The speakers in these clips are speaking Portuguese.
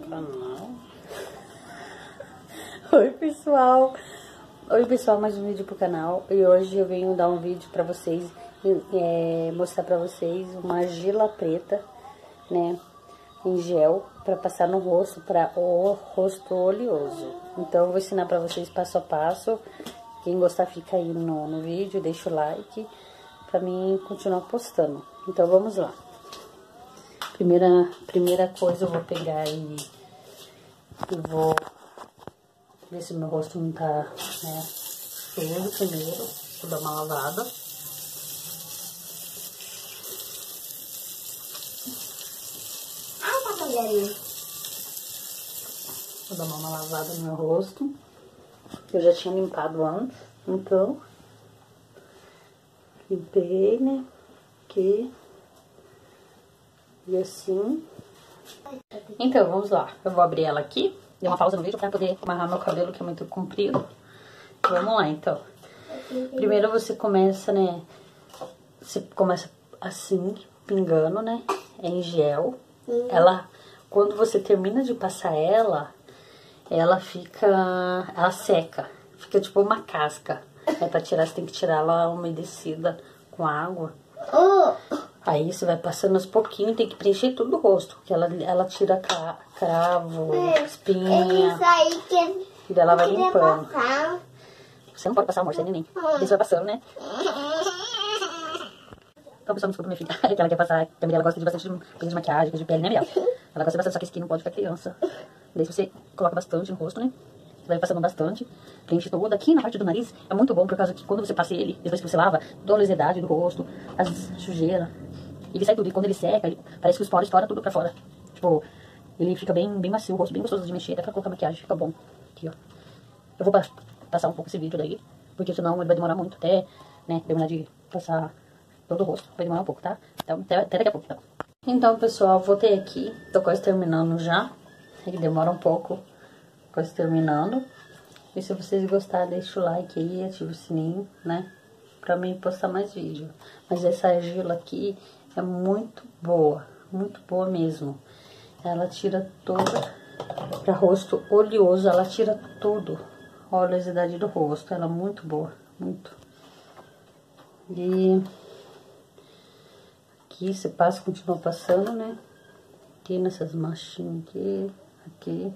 canal. Oi pessoal, mais um vídeo pro canal. E hoje eu venho dar um vídeo pra vocês, mostrar pra vocês uma argila preta, né, em gel, pra passar no rosto, pra o rosto oleoso. Então eu vou ensinar pra vocês passo a passo. Quem gostar fica aí no vídeo, deixa o like pra mim continuar postando. Então vamos lá. Primeira coisa eu vou pegar e vou ver se meu rosto não tá, né, sujo primeiro. Vou dar uma lavada. Ai, tá colherinha. Vou dar uma lavada no meu rosto. Eu já tinha limpado antes, então limpei, né, aqui. E assim. Então, vamos lá. Eu vou abrir ela aqui. Dei uma pausa no vídeo pra poder amarrar meu cabelo, que é muito comprido. Vamos lá, então. Primeiro você começa, né? Você começa assim, pingando, né? Em gel. Ela, quando você termina de passar ela fica... Ela seca. Fica tipo uma casca. Aí pra tirar, você tem que tirar ela umedecida com água. Aí você vai passando aos pouquinhos, tem que preencher tudo o rosto. Porque ela tira cravo, espinha. Isso aí que E daí ela vai queria limpando. passar. Você não pode passar, amor, você é neném. Daí você vai passando, né? Então, pessoal, desculpa minha filha. É que ela quer passar. Também ela gosta de bastante coisa de maquiagem, coisa de pele, né, Biel? Ela gosta bastante, só que esse aqui não pode pra criança. Daí você coloca bastante no rosto, né? Você vai passando bastante, preenche todo. Aqui na parte do nariz é muito bom, por causa que quando você passa ele, depois que você lava, toda a oleosidade do rosto, as sujeiras, ele sai tudo. E quando ele seca, parece que os poros estouram tudo pra fora. Tipo, ele fica bem macio, o rosto bem gostoso de mexer, até pra colocar maquiagem, fica bom. Aqui, ó. Eu vou passar um pouco esse vídeo daí, porque senão ele vai demorar muito até, né, terminar de passar todo o rosto. Vai demorar um pouco, tá? Então, até daqui a pouco, então. Então, pessoal, voltei aqui, tô quase terminando já. Ele demora um pouco, quase terminando. E se vocês gostarem, deixa o like aí, ativa o sininho, né? Pra mim postar mais vídeo. Mas essa argila aqui é muito boa mesmo. Ela tira toda, pra rosto oleoso, ela tira tudo. A oleosidade do rosto, ela é muito boa, muito. E aqui você passa, continua passando, né? Aqui nessas manchinhas aqui.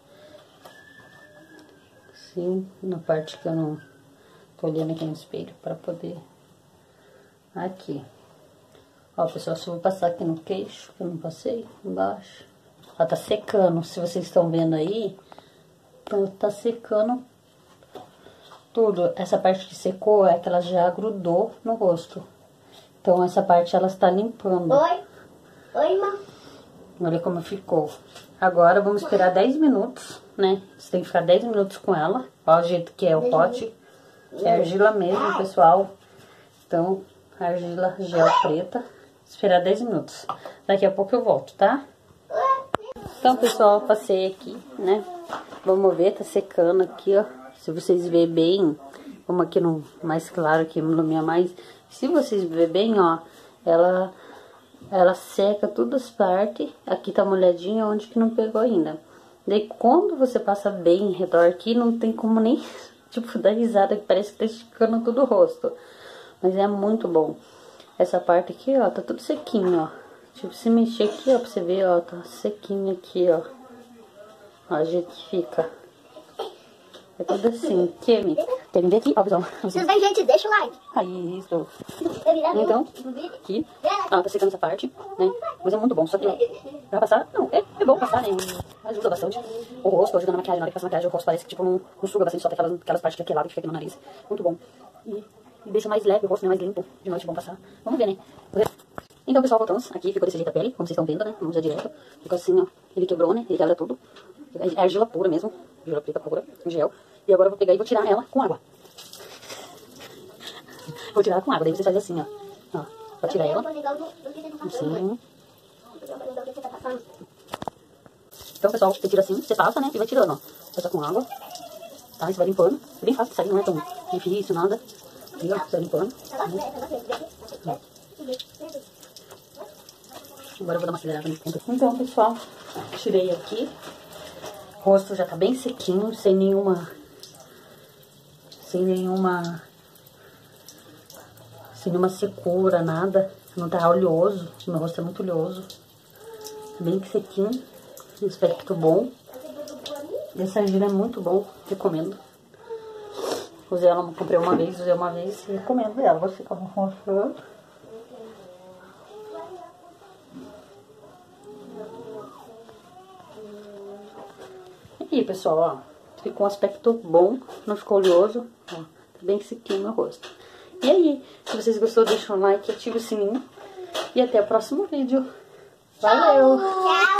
Assim, na parte que eu não tô olhando aqui no espelho pra poder... Aqui. Ó, pessoal, se eu vou passar aqui no queixo, que eu não passei, embaixo. Ela tá secando, se vocês estão vendo aí, tá secando tudo. Essa parte que secou é que ela já grudou no rosto. Então, essa parte ela está limpando. Oi, mãe. Olha como ficou. Agora, vamos esperar 10 minutos, né? Você tem que ficar 10 minutos com ela. Ó, o jeito que é o pote. É argila mesmo, pessoal. Então, argila gel preta. Esperar 10 minutos. Daqui a pouco eu volto, tá? Então, pessoal, passei aqui, né? Vamos ver, tá secando aqui, ó. Se vocês verem bem, vamos aqui no mais claro, aqui ilumina mais. Se vocês verem bem, ó, ela seca todas as partes. Aqui tá molhadinha, onde que não pegou ainda. Daí, quando você passa bem em redor aqui, não tem como nem, tipo, dar risada, que parece que tá esticando todo o rosto. Mas é muito bom. Essa parte aqui, ó, tá tudo sequinho, ó. Tipo, se mexer aqui, ó, pra você ver, ó, tá sequinho aqui, ó. Ó, o jeito que fica. É tudo assim. Quer me ver aqui? Ó, pessoal. Se bem, gente, deixa o like. Aí, isso. Então, aqui, ó, tá secando essa parte, né? Mas é muito bom, só que pra passar, não, é bom passar, né? Ajuda bastante o rosto, ajuda na maquiagem. Na hora que passa maquiagem, o rosto parece que, tipo, não suga bastante, só tem aquelas partes que aqui é lado que fica aqui no nariz. Muito bom. E deixa mais leve o rosto, né? Mais limpo. De noite é bom passar. Vamos ver, né? Então, pessoal, voltamos. Aqui ficou desse jeito a pele, como vocês estão vendo, né? Vamos já direto. Ficou assim, ó. Ele quebrou, né? Ele quebra tudo. É argila pura mesmo. Argila preta pura, gel. E agora eu vou pegar e vou tirar ela com água. Vou tirar ela com água. Daí você faz assim, ó. Ó, pra tirar ela. Assim. Então, pessoal, você tira assim, você passa, né? E vai tirando, ó. Passa com água. Tá? Você vai limpando. É bem fácil de sair, não é tão difícil, nada. E ó, você vai limpando. Ó. Agora eu vou dar uma acelerada no ponto. Então, pessoal, tirei aqui. O rosto já tá bem sequinho, sem nenhuma secura, nada. Não tá oleoso, meu rosto é muito oleoso. Bem sequinho, um aspecto bom. Essa argila é muito bom, recomendo. Usei ela, comprei uma vez, usei uma vez e recomendo ela. Vou ficar mostrando. E aí, pessoal, ó, ficou um aspecto bom, não ficou oleoso, ó, tá bem sequinho meu rosto. E aí, se vocês gostou, deixa um like, ativa o sininho e até o próximo vídeo. Valeu! Tchau!